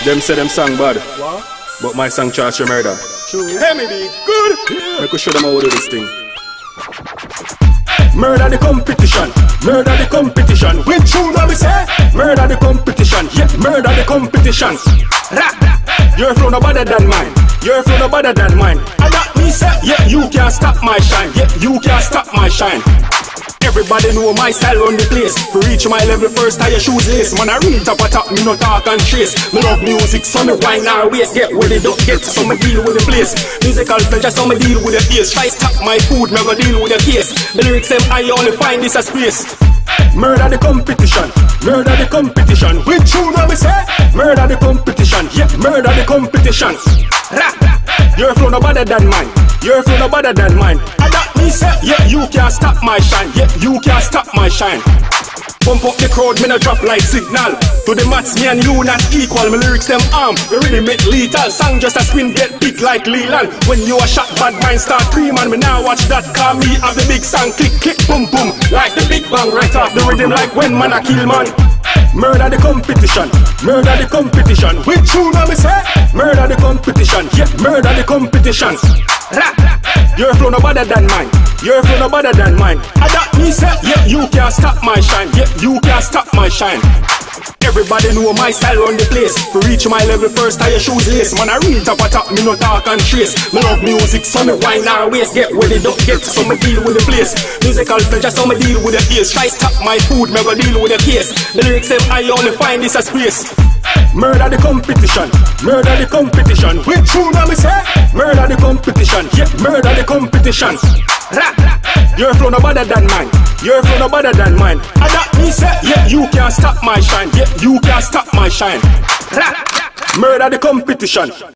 Them say them song bad, What? but my song charge you murder. True. Hey me be good. I could show them how to do this thing. Murder the competition, murder the competition. When true now me say, murder the competition, yeah, murder the competition. Rap. Your flow no better than mine, your flow no better than mine. And that me say, yeah, you can't stop my shine, yeah, you can't stop my shine. Everybody know my style on the place. To reach my level first, tie your shoes lace. Man, I real top a top, me no talk and trace. Me love music, so me wine and waste. Get what it don't get, so me deal with the place. Musical pleasure, so me deal with the face. Try stop my food, me go deal with the case. The lyrics them, I only find this a space. Murder the competition, murder the competition. With true now me say, murder the competition, yeah, murder the competition. Rap. Your flow no better than mine, your flow no better than mine. And that me say, yeah, you can't stop my shine, yeah, you can't stop my shine. Pump up the crowd, me no drop like signal. To the mats, me and you not equal. My lyrics them arm, the rhythm it lethal. Song just a spin, get big like Leland. When you a shot, bad mind start cream. And me now watch that, call me have the big song. Click, click, boom, boom, like the big bang. Right off the rhythm like when man a kill man. Murder the competition, murder the competition. With true now me say, murder the competition, yeah, murder the competition. Rap. Your flow no better than mine, your flow no better than mine. And that me say, yeah, you can't stop my shine, yeah, you can't stop my shine. Everybody know my style on the place. To reach my level first, tie your shoes lace. Man, I real top a top, me no talk and trace. Me love music, so me wine and waste. Get what it don't get, so me deal with the place. Musical pleasure, so me deal with the ears. Try stop my food, me go deal with the case. The lyrics them, I only find this a space. Murder the competition, murder the competition. With true now me say, murder the competition, yeah, murder the competition. Rap. Your flow no better than mine, your flow no better than mine. And that me say, yeah, you can't stop my shine, yeah, you can't stop my shine. Rap. Murder the competition.